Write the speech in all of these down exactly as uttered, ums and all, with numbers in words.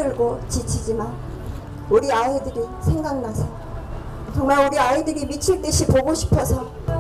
힘들고 지치지만 우리 아이들이 생각나서, 정말 우리 아이들이 미칠 듯이 보고 싶어서,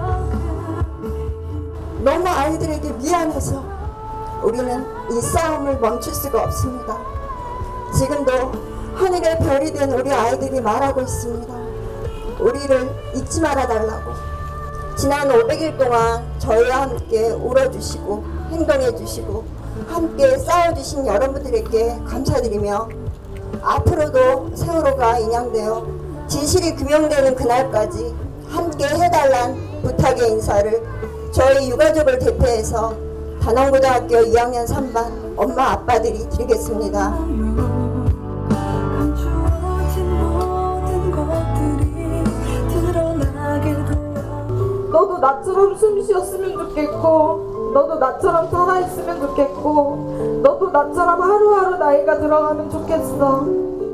너무 아이들에게 미안해서 우리는 이 싸움을 멈출 수가 없습니다. 지금도 하늘의 별이 된 우리 아이들이 말하고 있습니다. 우리를 잊지 말아 달라고. 지난 오백 일 동안 저희와 함께 울어주시고 행동해주시고 함께 싸워주신 여러분들에게 감사드리며, 앞으로도 세월호가 인양되어 진실이 규명되는 그날까지 함께 해달란 부탁의 인사를 저희 유가족을 대표해서 단원고등학교 이 학년 삼 반 엄마 아빠들이 드리겠습니다. 너도 나처럼 숨 쉬었으면 좋겠고, 너도 나처럼 살아있으면 좋겠고, 너도 나처럼 하루하루 나이가 들어가면 좋겠어.